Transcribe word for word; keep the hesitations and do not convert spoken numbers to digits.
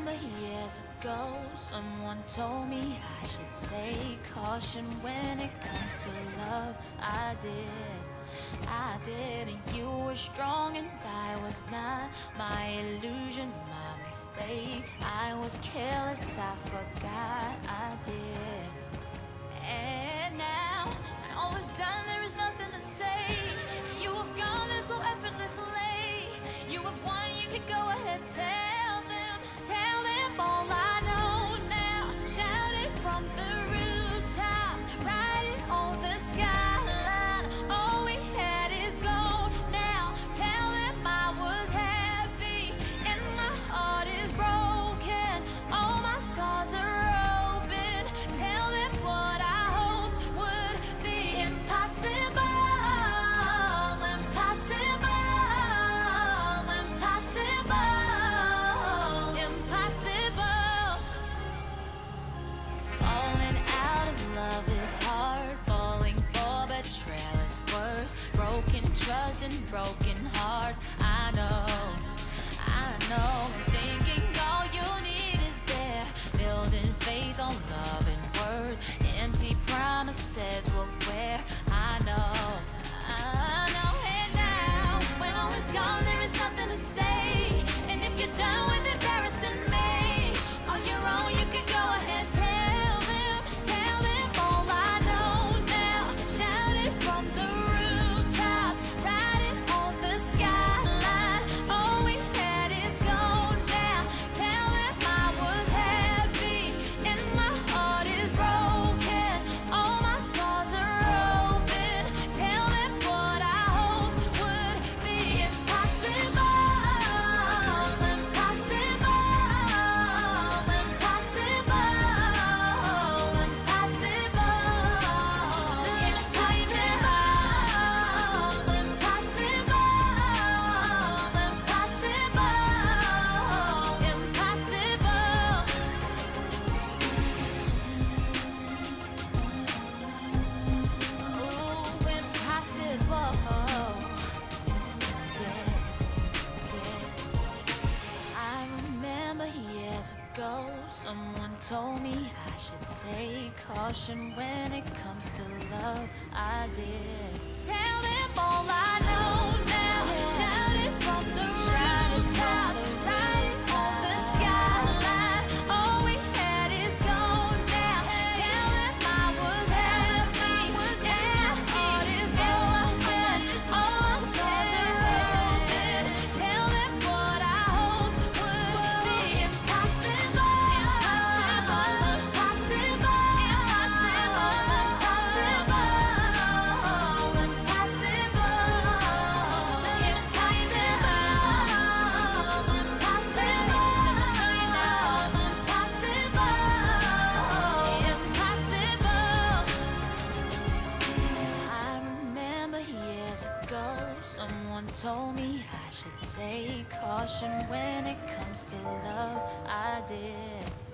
remember years ago, someone told me I should take caution when it comes to love. I did, I did, and you were strong and I was not. My illusion, my mistake. I was careless, I forgot I did. And now, when all is done, there is nothing to say. You have gone there so effortlessly. You have won, you can go ahead, tell them, tell them all I know now. Shout it from the rooftops, write it on the skyline. All we had is gold now. Tell them I was happy and my heart is broken. All my scars are open. Tell them what I hoped would be impossible. Trust and broken hearts. I know, I know. I'm thinking all you need is there. Building faith on love and words. Empty promises will wear. I know, I know. And now, when all is gone, there is nothing to say. And if you're done with embarrassing me, on your own you can go ahead. Tell them, tell them all I know now. Shout it from the someone told me I should take caution when it comes to love. I did. Tell them all I know now. Shout it from the rooftops, write it on the skyline. All we had is gone now. Tell them I was happy and my heart is broken. All my scars are open. Tell them what I hoped would be impossible. Someone told me I should take caution when it comes to love. I did.